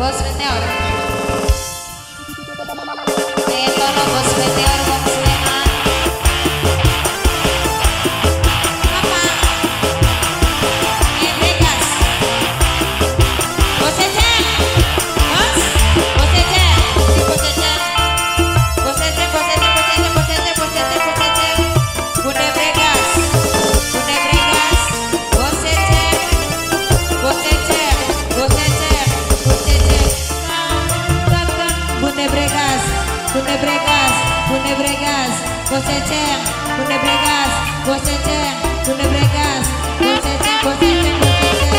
Bos Meteor. Tono Bos Meteor Bos Sleman. Apa? Vegas. Bos Eceng. Bos. Bos Eceng. Bos Eceng. Bos Eceng. Bos Eceng. Bos Eceng. Bos Eceng. Bos Eceng. Bos Eceng. Bunda Vegas. Bunda Vegas. Bos Eceng. Bos Eceng. Bos Eceng. Bos Eceng. Katakan Bunda Vegas. Bunda Vegas. Bunda Vegas. Bos Eceng. Bunda Vegas. Bos Eceng. Bunda Vegas. Bos Eceng. Bos Eceng. Bos Eceng.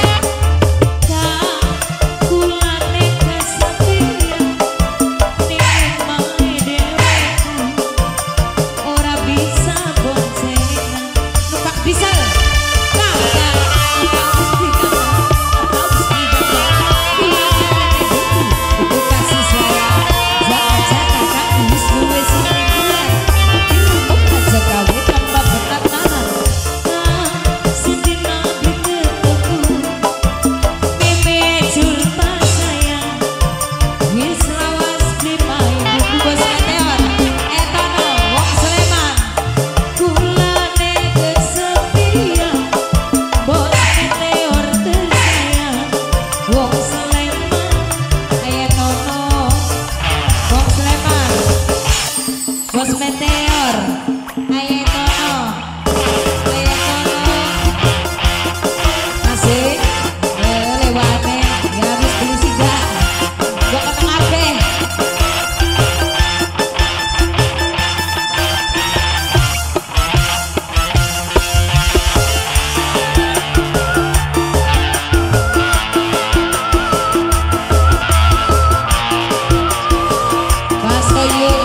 Bos Meteor, ayo Tono, masih lewatnya, ya habis beli siga, gua ketemu abe. Baso yuk.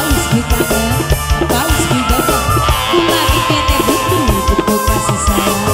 Kasih sayang